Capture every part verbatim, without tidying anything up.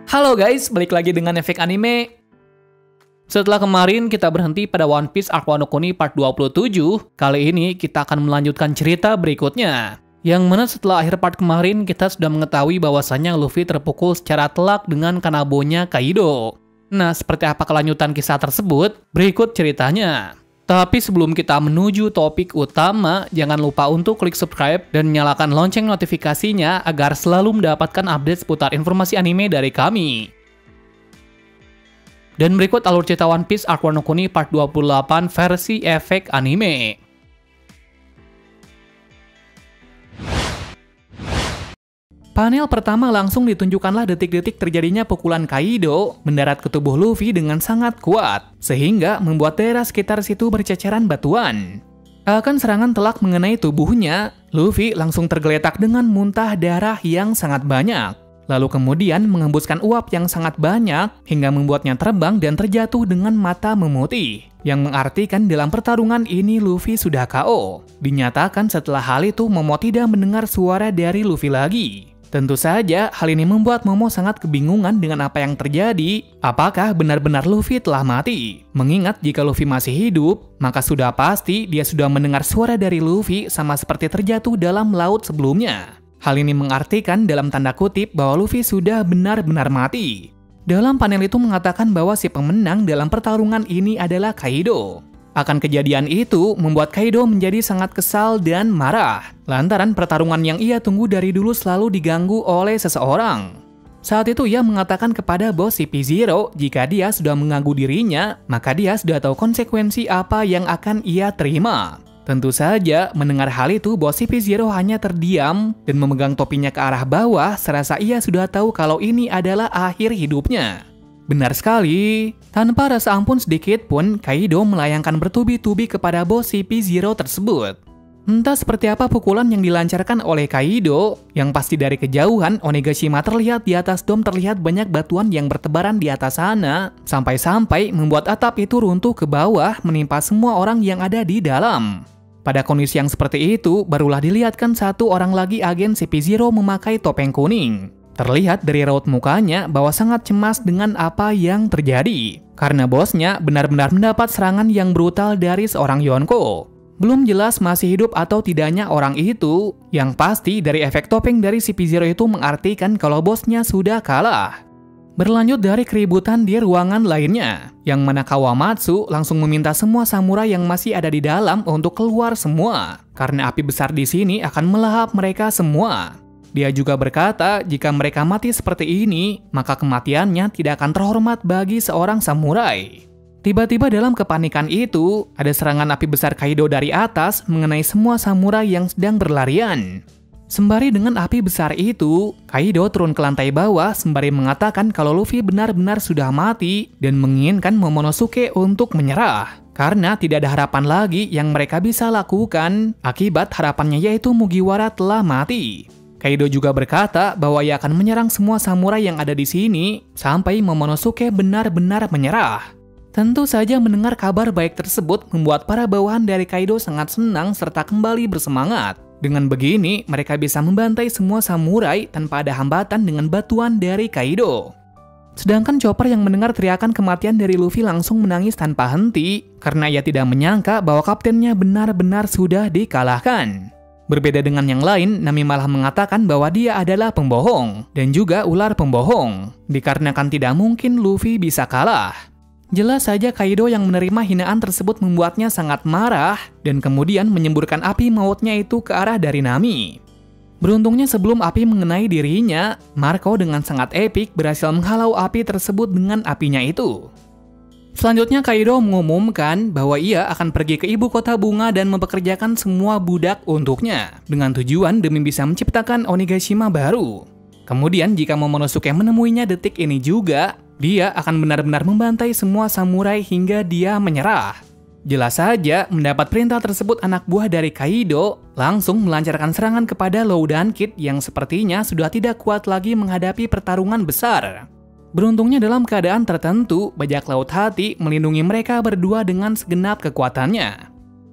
Halo guys, balik lagi dengan Efek Anime. Setelah kemarin kita berhenti pada One Piece Arc Wano Kuni part dua puluh tujuh, kali ini kita akan melanjutkan cerita berikutnya. Yang mana setelah akhir part kemarin kita sudah mengetahui bahwasannya Luffy terpukul secara telak dengan Kanabonya Kaido. Nah, seperti apa kelanjutan kisah tersebut? Berikut ceritanya. Tapi sebelum kita menuju topik utama, jangan lupa untuk klik subscribe dan nyalakan lonceng notifikasinya agar selalu mendapatkan update seputar informasi anime dari kami. Dan berikut alur cerita One Piece Arc Wano Kuni part dua puluh delapan versi Efek Anime. Panel pertama langsung ditunjukkanlah detik-detik terjadinya pukulan Kaido mendarat ke tubuh Luffy dengan sangat kuat, sehingga membuat daerah sekitar situ berceceran batuan. Akan serangan telak mengenai tubuhnya, Luffy langsung tergeletak dengan muntah darah yang sangat banyak. Lalu kemudian mengembuskan uap yang sangat banyak hingga membuatnya terbang dan terjatuh dengan mata memutih. Yang mengartikan dalam pertarungan ini Luffy sudah K O. Dinyatakan setelah hal itu Momo tidak mendengar suara dari Luffy lagi. Tentu saja hal ini membuat Momo sangat kebingungan dengan apa yang terjadi. Apakah benar-benar Luffy telah mati? Mengingat jika Luffy masih hidup, maka sudah pasti dia sudah mendengar suara dari Luffy sama seperti terjatuh dalam laut sebelumnya. Hal ini mengartikan dalam tanda kutip bahwa Luffy sudah benar-benar mati. Dalam panel itu mengatakan bahwa si pemenang dalam pertarungan ini adalah Kaido. Akan kejadian itu membuat Kaido menjadi sangat kesal dan marah, lantaran pertarungan yang ia tunggu dari dulu selalu diganggu oleh seseorang. Saat itu ia mengatakan kepada bos C P zero jika dia sudah mengganggu dirinya, maka dia sudah tahu konsekuensi apa yang akan ia terima. Tentu saja mendengar hal itu bos C P zero hanya terdiam dan memegang topinya ke arah bawah serasa ia sudah tahu kalau ini adalah akhir hidupnya. Benar sekali, tanpa rasa ampun sedikit pun Kaido melayangkan bertubi-tubi kepada bos C P zero tersebut. Entah seperti apa pukulan yang dilancarkan oleh Kaido, yang pasti dari kejauhan Onigashima terlihat di atas dom terlihat banyak batuan yang bertebaran di atas sana, sampai-sampai membuat atap itu runtuh ke bawah menimpa semua orang yang ada di dalam. Pada kondisi yang seperti itu, barulah dilihatkan satu orang lagi agen C P zero memakai topeng kuning. Terlihat dari raut mukanya bahwa sangat cemas dengan apa yang terjadi, karena bosnya benar-benar mendapat serangan yang brutal dari seorang Yonko. Belum jelas masih hidup atau tidaknya orang itu, yang pasti dari efek topeng dari C P zero itu mengartikan kalau bosnya sudah kalah. Berlanjut dari keributan di ruangan lainnya, yang mana Kawamatsu langsung meminta semua samurai yang masih ada di dalam untuk keluar semua, karena api besar di sini akan melahap mereka semua. Dia juga berkata jika mereka mati seperti ini, maka kematiannya tidak akan terhormat bagi seorang samurai. Tiba-tiba dalam kepanikan itu, ada serangan api besar Kaido dari atas mengenai semua samurai yang sedang berlarian. Sembari dengan api besar itu, Kaido turun ke lantai bawah sembari mengatakan kalau Luffy benar-benar sudah mati dan menginginkan Momonosuke untuk menyerah. Karena tidak ada harapan lagi yang mereka bisa lakukan, akibat harapannya yaitu Mugiwara telah mati. Kaido juga berkata bahwa ia akan menyerang semua samurai yang ada di sini sampai Momonosuke benar-benar menyerah. Tentu saja mendengar kabar baik tersebut membuat para bawahan dari Kaido sangat senang serta kembali bersemangat. Dengan begini, mereka bisa membantai semua samurai tanpa ada hambatan dengan batuan dari Kaido. Sedangkan Chopper yang mendengar teriakan kematian dari Luffy langsung menangis tanpa henti karena ia tidak menyangka bahwa kaptennya benar-benar sudah dikalahkan. Berbeda dengan yang lain, Nami malah mengatakan bahwa dia adalah pembohong, dan juga ular pembohong, dikarenakan tidak mungkin Luffy bisa kalah. Jelas saja Kaido yang menerima hinaan tersebut membuatnya sangat marah, dan kemudian menyemburkan api mautnya itu ke arah dari Nami. Beruntungnya sebelum api mengenai dirinya, Marco dengan sangat epik berhasil menghalau api tersebut dengan apinya itu. Selanjutnya Kaido mengumumkan bahwa ia akan pergi ke ibu kota bunga dan mempekerjakan semua budak untuknya dengan tujuan demi bisa menciptakan Onigashima baru. Kemudian jika Momonosuke menemuinya detik ini juga, dia akan benar-benar membantai semua samurai hingga dia menyerah. Jelas saja mendapat perintah tersebut anak buah dari Kaido langsung melancarkan serangan kepada Loudan Kid yang sepertinya sudah tidak kuat lagi menghadapi pertarungan besar. Beruntungnya dalam keadaan tertentu, bajak laut hati melindungi mereka berdua dengan segenap kekuatannya.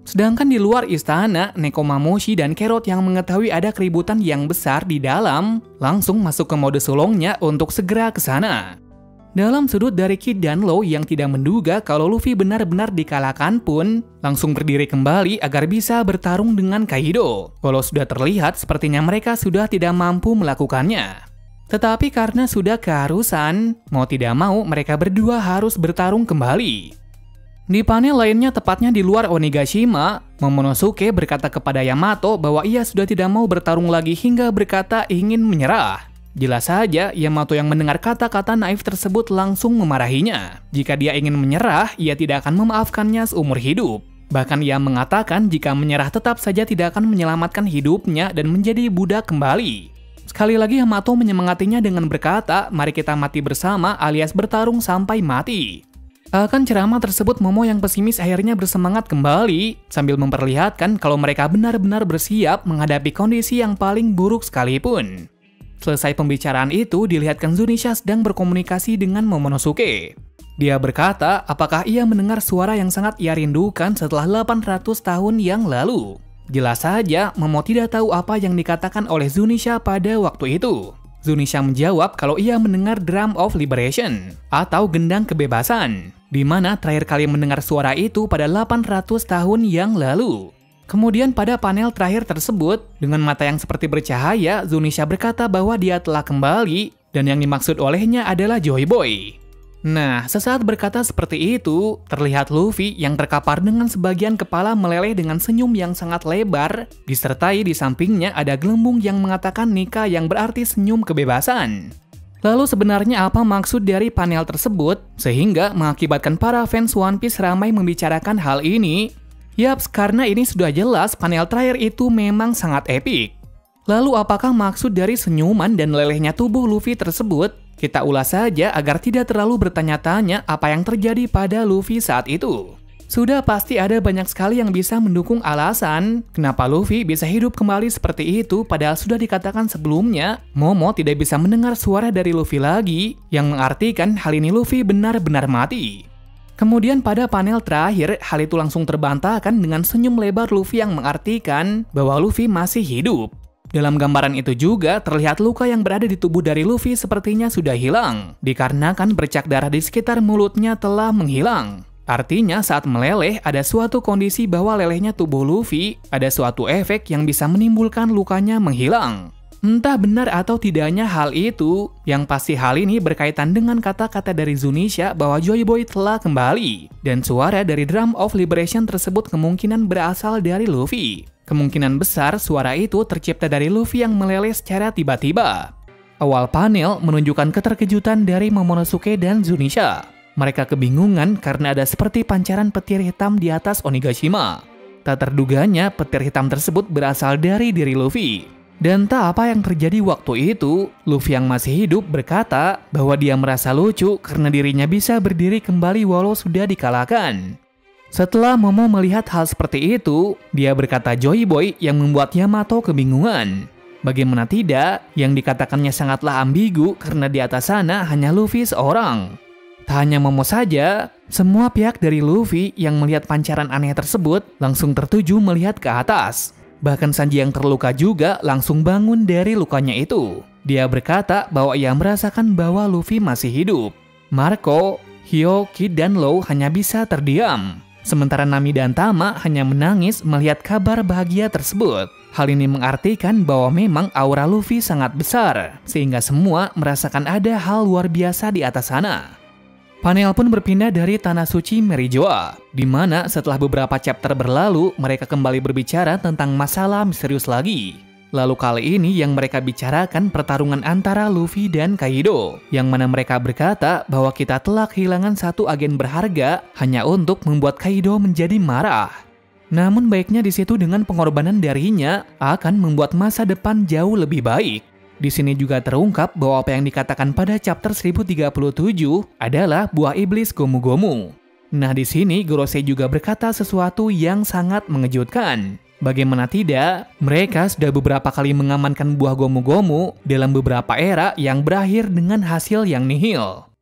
Sedangkan di luar istana, Nekomamushi dan Carrot yang mengetahui ada keributan yang besar di dalam, langsung masuk ke mode sulungnya untuk segera ke sana. Dalam sudut dari Kid dan Law yang tidak menduga kalau Luffy benar-benar dikalahkan pun, langsung berdiri kembali agar bisa bertarung dengan Kaido. Walau sudah terlihat sepertinya mereka sudah tidak mampu melakukannya. Tetapi karena sudah keharusan, mau tidak mau mereka berdua harus bertarung kembali. Di panel lainnya tepatnya di luar Onigashima, Momonosuke berkata kepada Yamato bahwa ia sudah tidak mau bertarung lagi hingga berkata ingin menyerah. Jelas saja, Yamato yang mendengar kata-kata naif tersebut langsung memarahinya. Jika dia ingin menyerah, ia tidak akan memaafkannya seumur hidup. Bahkan ia mengatakan jika menyerah tetap saja tidak akan menyelamatkan hidupnya dan menjadi budak kembali. Sekali lagi Yamato menyemangatinya dengan berkata, mari kita mati bersama alias bertarung sampai mati. Akan ceramah tersebut, Momo yang pesimis akhirnya bersemangat kembali sambil memperlihatkan kalau mereka benar-benar bersiap menghadapi kondisi yang paling buruk sekalipun. Selesai pembicaraan itu, dilihatkan Zunisha sedang berkomunikasi dengan Momonosuke. Dia berkata, apakah ia mendengar suara yang sangat ia rindukan setelah delapan ratus tahun yang lalu. Jelas saja, Momo tidak tahu apa yang dikatakan oleh Zunisha pada waktu itu. Zunisha menjawab kalau ia mendengar Drum of Liberation atau gendang kebebasan, di mana terakhir kali mendengar suara itu pada delapan ratus tahun yang lalu. Kemudian pada panel terakhir tersebut, dengan mata yang seperti bercahaya, Zunisha berkata bahwa dia telah kembali dan yang dimaksud olehnya adalah Joy Boy. Nah, sesaat berkata seperti itu, terlihat Luffy yang terkapar dengan sebagian kepala meleleh dengan senyum yang sangat lebar, disertai di sampingnya ada gelembung yang mengatakan Nika yang berarti senyum kebebasan. Lalu sebenarnya apa maksud dari panel tersebut, sehingga mengakibatkan para fans One Piece ramai membicarakan hal ini? Yaps, karena ini sudah jelas panel terakhir itu memang sangat epik. Lalu apakah maksud dari senyuman dan lelehnya tubuh Luffy tersebut? Kita ulas saja agar tidak terlalu bertanya-tanya apa yang terjadi pada Luffy saat itu. Sudah pasti ada banyak sekali yang bisa mendukung alasan kenapa Luffy bisa hidup kembali seperti itu, padahal sudah dikatakan sebelumnya Momo tidak bisa mendengar suara dari Luffy lagi, yang mengartikan hal ini Luffy benar-benar mati. Kemudian pada panel terakhir, hal itu langsung terbantahkan dengan senyum lebar Luffy yang mengartikan bahwa Luffy masih hidup. Dalam gambaran itu juga terlihat luka yang berada di tubuh dari Luffy sepertinya sudah hilang, dikarenakan bercak darah di sekitar mulutnya telah menghilang. Artinya saat meleleh ada suatu kondisi bahwa lelehnya tubuh Luffy ada suatu efek yang bisa menimbulkan lukanya menghilang. Entah benar atau tidaknya hal itu, yang pasti hal ini berkaitan dengan kata-kata dari Zunisha bahwa Joy Boy telah kembali, dan suara dari Drum of Liberation tersebut kemungkinan berasal dari Luffy. Kemungkinan besar suara itu tercipta dari Luffy yang meleleh secara tiba-tiba. Awal panel menunjukkan keterkejutan dari Momonosuke dan Zunisha. Mereka kebingungan karena ada seperti pancaran petir hitam di atas Onigashima. Tak terduganya petir hitam tersebut berasal dari diri Luffy. Dan tak apa yang terjadi waktu itu, Luffy yang masih hidup berkata bahwa dia merasa lucu karena dirinya bisa berdiri kembali walau sudah dikalahkan. Setelah Momo melihat hal seperti itu, dia berkata Joy Boy yang membuat Yamato kebingungan. Bagaimana tidak, yang dikatakannya sangatlah ambigu karena di atas sana hanya Luffy seorang. Tak hanya Momo saja, semua pihak dari Luffy yang melihat pancaran aneh tersebut langsung tertuju melihat ke atas. Bahkan Sanji yang terluka juga langsung bangun dari lukanya itu. Dia berkata bahwa ia merasakan bahwa Luffy masih hidup. Marco, Hyo, Kid, dan Law hanya bisa terdiam. Sementara Nami dan Tama hanya menangis melihat kabar bahagia tersebut. Hal ini mengartikan bahwa memang aura Luffy sangat besar, sehingga semua merasakan ada hal luar biasa di atas sana. Panel pun berpindah dari Tanah Suci Merijoa, di mana setelah beberapa chapter berlalu, mereka kembali berbicara tentang masalah misterius lagi. Lalu kali ini yang mereka bicarakan pertarungan antara Luffy dan Kaido, yang mana mereka berkata bahwa kita telah kehilangan satu agen berharga hanya untuk membuat Kaido menjadi marah. Namun baiknya di situ dengan pengorbanan darinya akan membuat masa depan jauh lebih baik. Di sini juga terungkap bahwa apa yang dikatakan pada chapter seribu tiga puluh tujuh adalah buah iblis Gomu Gomu. Nah di sini Gorosei juga berkata sesuatu yang sangat mengejutkan. Bagaimana tidak, mereka sudah beberapa kali mengamankan buah Gomu Gomu dalam beberapa era yang berakhir dengan hasil yang nihil.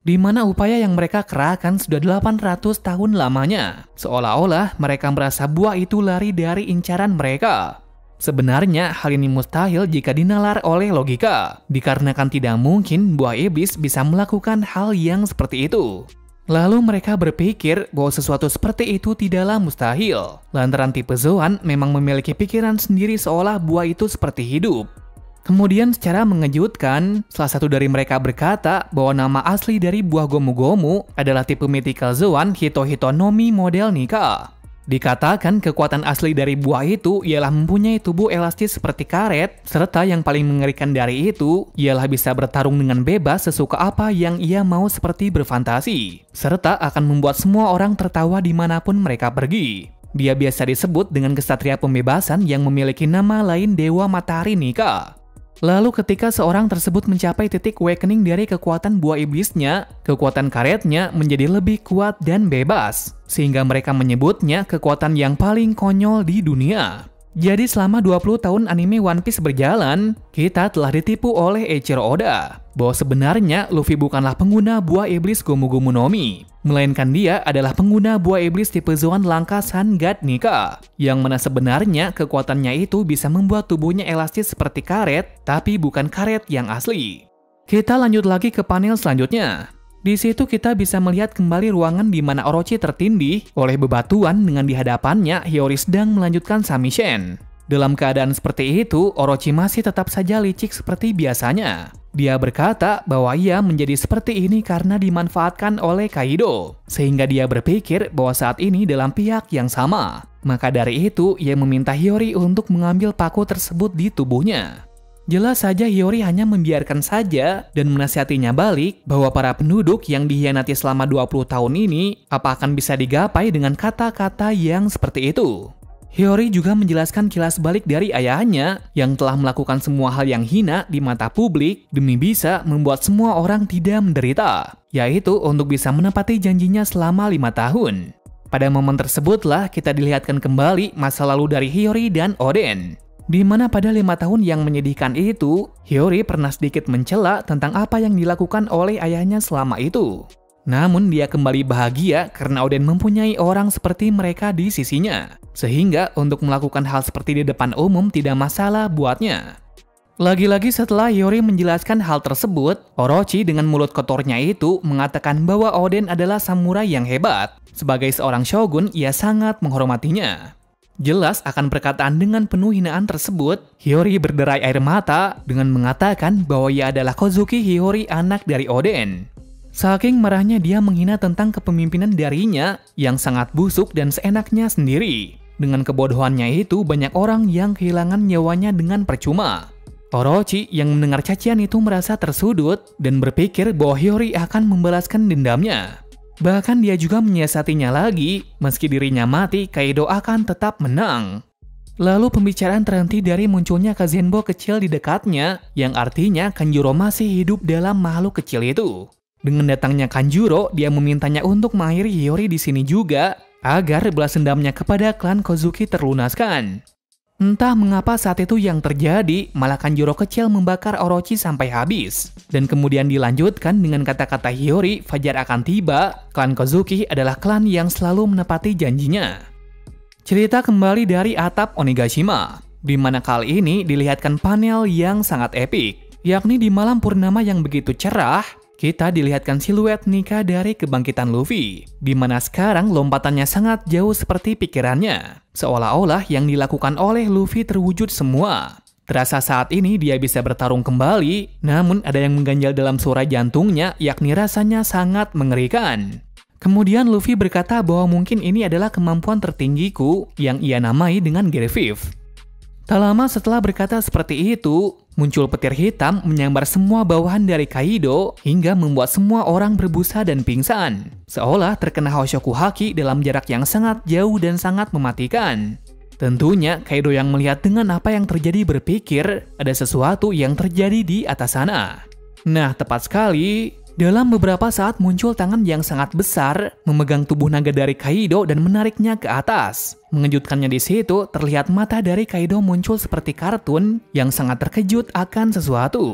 di mana upaya yang mereka kerahkan sudah delapan ratus tahun lamanya. Seolah-olah mereka merasa buah itu lari dari incaran mereka. Sebenarnya hal ini mustahil jika dinalar oleh logika, dikarenakan tidak mungkin buah iblis bisa melakukan hal yang seperti itu. Lalu mereka berpikir bahwa sesuatu seperti itu tidaklah mustahil, lantaran tipe Zoan memang memiliki pikiran sendiri seolah buah itu seperti hidup. Kemudian secara mengejutkan, salah satu dari mereka berkata bahwa nama asli dari buah gomu-gomu adalah tipe mythical Zoan Hito-Hito no Mi model Nika. Dikatakan kekuatan asli dari buah itu ialah mempunyai tubuh elastis seperti karet, serta yang paling mengerikan dari itu ialah bisa bertarung dengan bebas sesuka apa yang ia mau seperti berfantasi, serta akan membuat semua orang tertawa dimanapun mereka pergi. Dia biasa disebut dengan kesatria pembebasan yang memiliki nama lain Dewa Matahari Nika. Lalu ketika seorang tersebut mencapai titik awakening dari kekuatan buah iblisnya, kekuatan karetnya menjadi lebih kuat dan bebas, sehingga mereka menyebutnya kekuatan yang paling konyol di dunia. Jadi selama dua puluh tahun anime One Piece berjalan, kita telah ditipu oleh Eiichiro Oda bahwa sebenarnya Luffy bukanlah pengguna buah iblis Gomu Gomu no Mi, melainkan dia adalah pengguna buah iblis tipe Zoan langka Sun God Nika, yang mana sebenarnya kekuatannya itu bisa membuat tubuhnya elastis seperti karet, tapi bukan karet yang asli. Kita lanjut lagi ke panel selanjutnya. Di situ kita bisa melihat kembali ruangan di mana Orochi tertindih oleh bebatuan dengan di hadapannya Hiyori sedang melanjutkan Samishen. Dalam keadaan seperti itu, Orochi masih tetap saja licik seperti biasanya. Dia berkata bahwa ia menjadi seperti ini karena dimanfaatkan oleh Kaido, sehingga dia berpikir bahwa saat ini dalam pihak yang sama. Maka dari itu, ia meminta Hiyori untuk mengambil paku tersebut di tubuhnya. Jelas saja Hiyori hanya membiarkan saja dan menasihatinya balik bahwa para penduduk yang dihianati selama dua puluh tahun ini apa akan bisa digapai dengan kata-kata yang seperti itu. Hiyori juga menjelaskan kilas balik dari ayahnya yang telah melakukan semua hal yang hina di mata publik demi bisa membuat semua orang tidak menderita, yaitu untuk bisa menepati janjinya selama lima tahun. Pada momen tersebutlah kita dilihatkan kembali masa lalu dari Hiyori dan Oden. Di mana pada lima tahun yang menyedihkan itu, Hiyori pernah sedikit mencela tentang apa yang dilakukan oleh ayahnya selama itu. Namun dia kembali bahagia karena Oden mempunyai orang seperti mereka di sisinya, sehingga untuk melakukan hal seperti di depan umum tidak masalah buatnya. Lagi-lagi setelah Hiyori menjelaskan hal tersebut, Orochi dengan mulut kotornya itu mengatakan bahwa Oden adalah samurai yang hebat. Sebagai seorang shogun, ia sangat menghormatinya. Jelas akan perkataan dengan penuh hinaan tersebut, Hiyori berderai air mata dengan mengatakan bahwa ia adalah Kozuki Hiyori, anak dari Oden. Saking marahnya dia menghina tentang kepemimpinan darinya yang sangat busuk dan seenaknya sendiri. Dengan kebodohannya itu banyak orang yang kehilangan nyawanya dengan percuma. Orochi yang mendengar cacian itu merasa tersudut dan berpikir bahwa Hiyori akan membalaskan dendamnya. Bahkan dia juga menyiasatinya lagi, meski dirinya mati, Kaido akan tetap menang. Lalu pembicaraan terhenti dari munculnya Kazenbo kecil di dekatnya, yang artinya Kanjuro masih hidup dalam makhluk kecil itu. Dengan datangnya Kanjuro, dia memintanya untuk mengakhiri Hiyori di sini juga, agar balas dendamnya kepada klan Kozuki terlunaskan. Entah mengapa saat itu yang terjadi, malah Kanjuro kecil membakar Orochi sampai habis. Dan kemudian dilanjutkan dengan kata-kata Hiyori, fajar akan tiba, klan Kozuki adalah klan yang selalu menepati janjinya. Cerita kembali dari atap Onigashima, di mana kali ini dilihatkan panel yang sangat epik, yakni di malam purnama yang begitu cerah, kita dilihatkan siluet Nika dari kebangkitan Luffy, di mana sekarang lompatannya sangat jauh seperti pikirannya. Seolah-olah yang dilakukan oleh Luffy terwujud semua. Terasa saat ini dia bisa bertarung kembali, namun ada yang mengganjal dalam suara jantungnya, yakni rasanya sangat mengerikan. Kemudian Luffy berkata bahwa mungkin ini adalah kemampuan tertinggiku yang ia namai dengan Gear Fifth. Tak lama setelah berkata seperti itu, muncul petir hitam menyambar semua bawahan dari Kaido hingga membuat semua orang berbusa dan pingsan, seolah terkena Hoshoku Haki dalam jarak yang sangat jauh dan sangat mematikan. Tentunya Kaido yang melihat dengan apa yang terjadi berpikir ada sesuatu yang terjadi di atas sana. Nah, tepat sekali. Dalam beberapa saat muncul tangan yang sangat besar memegang tubuh naga dari Kaido dan menariknya ke atas. Mengejutkannya di situ terlihat mata dari Kaido muncul seperti kartun yang sangat terkejut akan sesuatu.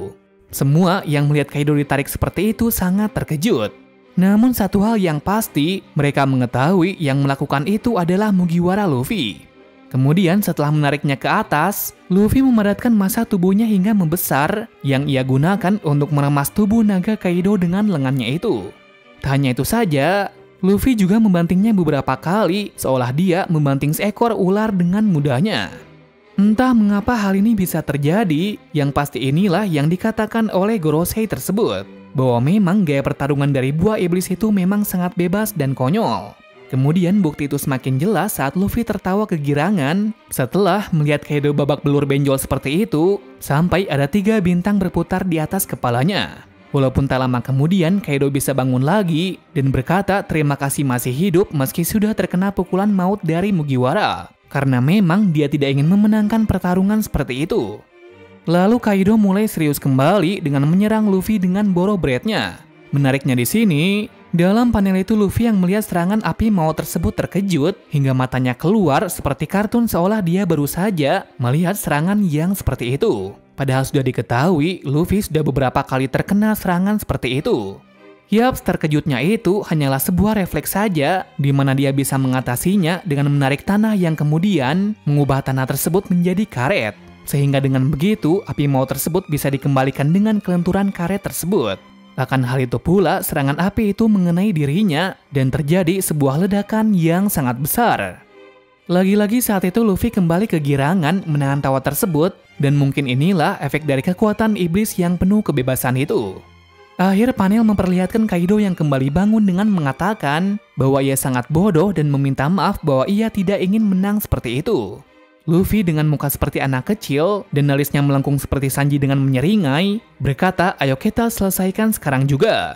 Semua yang melihat Kaido ditarik seperti itu sangat terkejut. Namun satu hal yang pasti, mereka mengetahui yang melakukan itu adalah Mugiwara Luffy. Kemudian setelah menariknya ke atas, Luffy memadatkan massa tubuhnya hingga membesar yang ia gunakan untuk meremas tubuh naga Kaido dengan lengannya itu. Tak hanya itu saja, Luffy juga membantingnya beberapa kali seolah dia membanting seekor ular dengan mudahnya. Entah mengapa hal ini bisa terjadi, yang pasti inilah yang dikatakan oleh Gorosei tersebut, bahwa memang gaya pertarungan dari buah iblis itu memang sangat bebas dan konyol. Kemudian bukti itu semakin jelas saat Luffy tertawa kegirangan setelah melihat Kaido babak belur benjol seperti itu, sampai ada tiga bintang berputar di atas kepalanya. Walaupun tak lama kemudian Kaido bisa bangun lagi dan berkata terima kasih masih hidup meski sudah terkena pukulan maut dari Mugiwara. Karena memang dia tidak ingin memenangkan pertarungan seperti itu. Lalu Kaido mulai serius kembali dengan menyerang Luffy dengan Boro Bread-nya. Menariknya di sini, dalam panel itu Luffy yang melihat serangan api maut tersebut terkejut hingga matanya keluar seperti kartun seolah dia baru saja melihat serangan yang seperti itu. Padahal sudah diketahui Luffy sudah beberapa kali terkena serangan seperti itu. Yaps, terkejutnya itu hanyalah sebuah refleks saja, di mana dia bisa mengatasinya dengan menarik tanah yang kemudian mengubah tanah tersebut menjadi karet. Sehingga dengan begitu, api maut tersebut bisa dikembalikan dengan kelenturan karet tersebut. Akan hal itu pula, serangan api itu mengenai dirinya, dan terjadi sebuah ledakan yang sangat besar. Lagi-lagi saat itu Luffy kembali kegirangan menahan tawa tersebut, dan mungkin inilah efek dari kekuatan iblis yang penuh kebebasan itu. Akhir panel memperlihatkan Kaido yang kembali bangun dengan mengatakan bahwa ia sangat bodoh dan meminta maaf bahwa ia tidak ingin menang seperti itu. Luffy dengan muka seperti anak kecil dan alisnya melengkung seperti Sanji dengan menyeringai, berkata ayo kita selesaikan sekarang juga.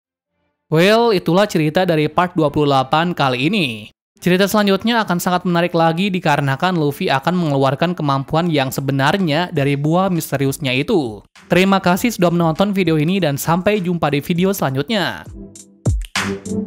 Well, itulah cerita dari part dua puluh delapan kali ini. Cerita selanjutnya akan sangat menarik lagi dikarenakan Luffy akan mengeluarkan kemampuan yang sebenarnya dari buah misteriusnya itu. Terima kasih sudah menonton video ini dan sampai jumpa di video selanjutnya.